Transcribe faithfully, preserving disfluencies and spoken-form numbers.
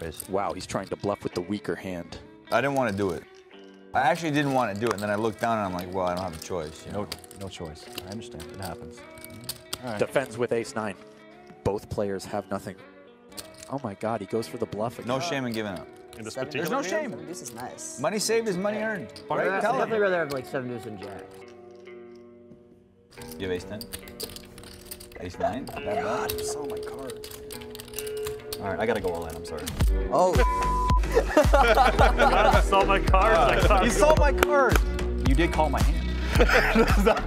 raise. Wow, he's trying to bluff with the weaker hand. I didn't want to do it. I actually didn't want to do it, and then I looked down and I'm like, well, I don't have a choice. You know? No, no choice. I understand. It happens. All right. Defends with ace nine. Both players have nothing. Oh my God, he goes for the bluff again. No shame in giving up. In this Seven particular There's no hand? shame. Seven deuce is nice. Money saved is money earned. Right? I'd Tell him. definitely rather have like seven deuce and jack. You have ace ten? Ace nine? That bad? God, you saw my card. All right, I gotta go all in. I'm sorry. Oh. I saw my cards. I You saw my card. You did call my hand.